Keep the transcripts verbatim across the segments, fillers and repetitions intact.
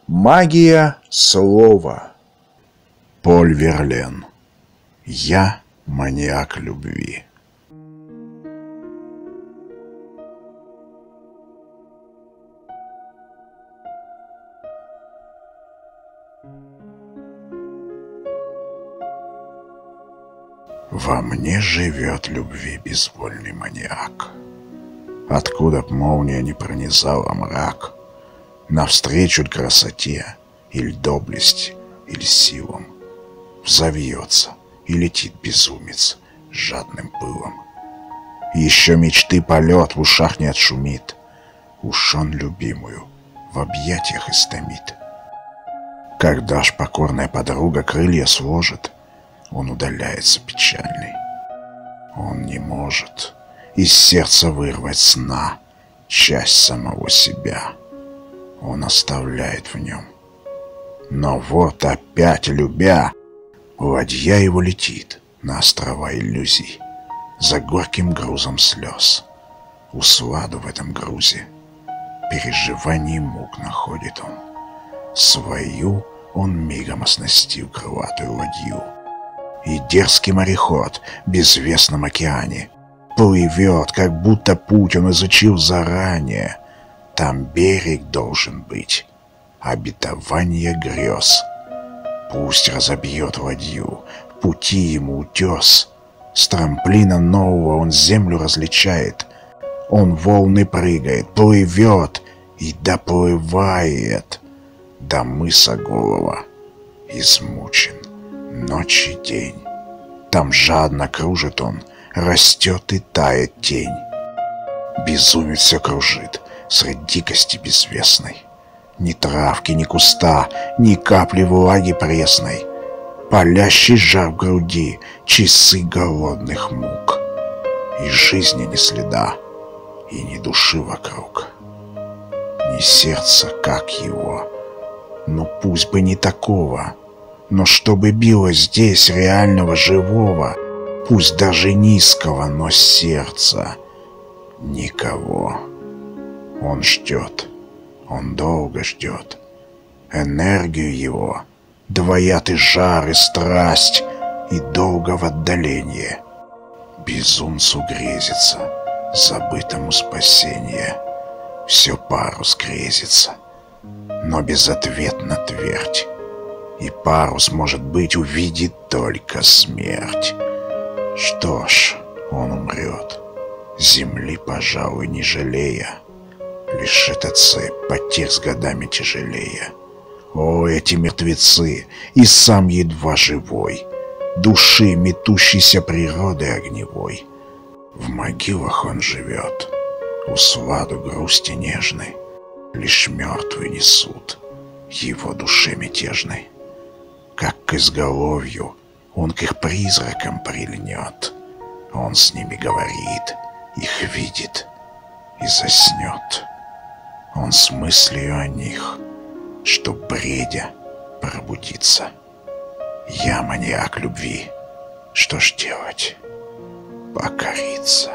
Магия слова. Поль Верлен. Я маньяк любви. Во мне живет любви безвольный маньяк. Откуда б молния не пронизала мрак, навстречу красоте или доблести, или силам взовьется и летит безумец с жадным пылом. Еще мечты полет в ушах не отшумит, уж он любимую в объятиях истомит. Когда ж покорная подруга крылья сложит, он удаляется печальный. Он не может из сердца вырвать сна часть самого себя. Он оставляет в нем. Но вот опять любя, ладья его летит на острова иллюзий за горьким грузом слез. Усладу в этом грузе переживаний мук находит он. Свою он мигом оснастил крылатую ладью, и дерзкий мореход в безвестном океане плывет, как будто путь он изучил заранее. Там берег должен быть, обетование грез. Пусть разобьет ладью, в пути ему утес. С трамплина нового он землю различает. Он волны прыгает, плывет и доплывает до мыса голого. Измучен ночь и день. Там жадно кружит он, растет и тает тень. Безумец все кружит средь дикости безвестной. Ни травки, ни куста, ни капли влаги пресной. Палящий жар в груди, часы голодных мук. И жизни ни следа, и ни души вокруг. Ни сердца, как его, ну пусть бы не такого. Но чтобы било здесь реального живого, пусть даже низкого, но сердца никого. Он ждет, он долго ждет. Энергию его двоят и жар, и страсть, и долго в отдалении. Безумцу грезится, забытому спасение. Все парус грезится, но безответно твердь. И парус, может быть, увидит только смерть. Что ж, он умрет, земли, пожалуй, не жалея. Лишь эта цепь потерь с годами тяжелее. О, эти мертвецы, и сам едва живой, души, метущейся природой огневой. В могилах он живет, усладу грусти нежной. Лишь мертвые несут его душе мятежной. Как к изголовью он к их призракам прильнет. Он с ними говорит, их видит и заснет. Он с мыслью о них, что бредя пробудится. Я маньяк любви, что ж делать? Покориться.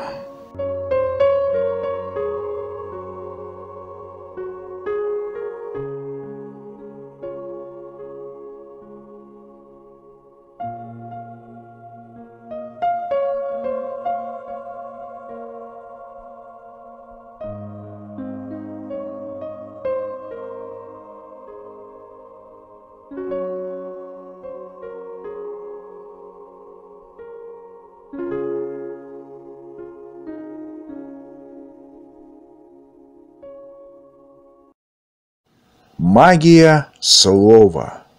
Магия слова.